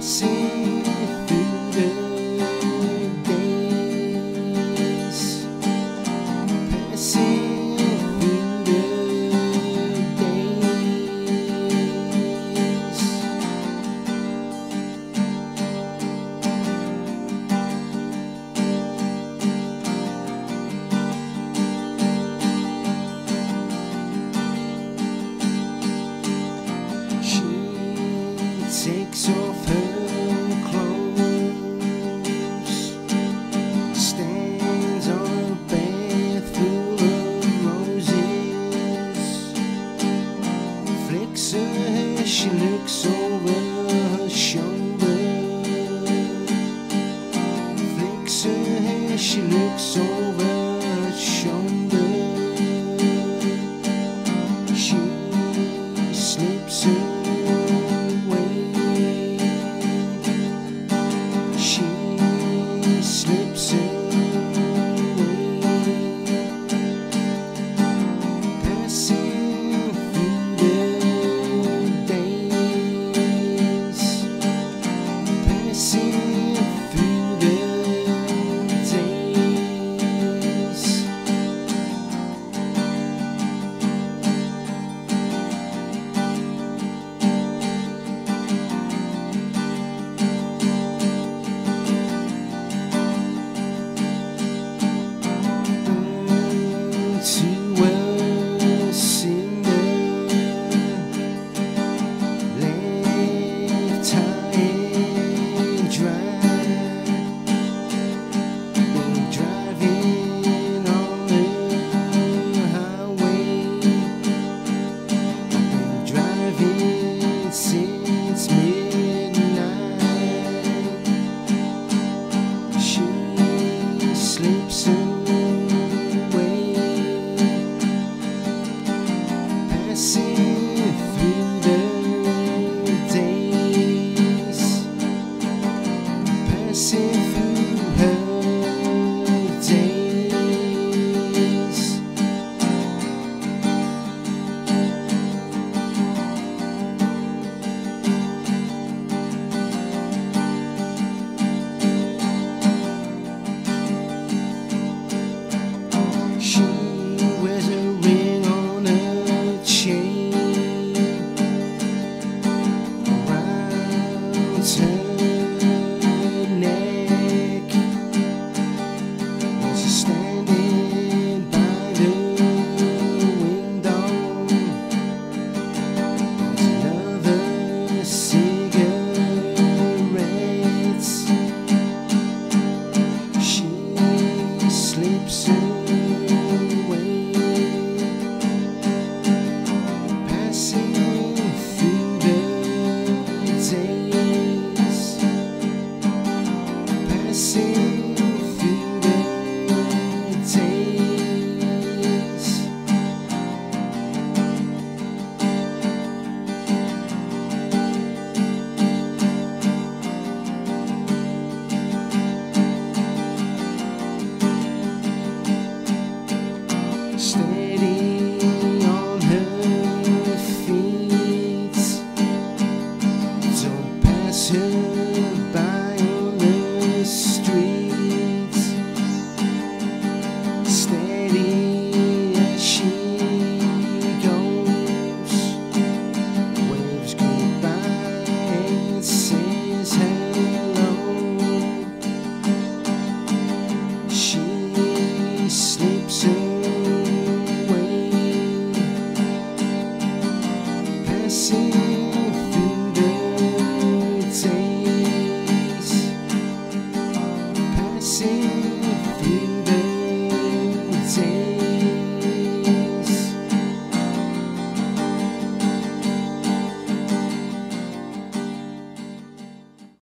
passing through the days, passing through the days. She takes off her clothes, stands on a bed full of roses, flicks her hair, she looks over her shoulder, flicks her hair, she looks over her shoulder. She slips away, she slips away, passing through the days, passing through the days. To a cinder, left high and dry. Been driving on the highway, been driving since midnight. She slips away, passing through the days, passing through her days. She wears a ring on her chain, around her neck. She's standing by the window. There's another cigarette. She slips away, passing through the days, passing through the days. Steady on her feet, don't pass her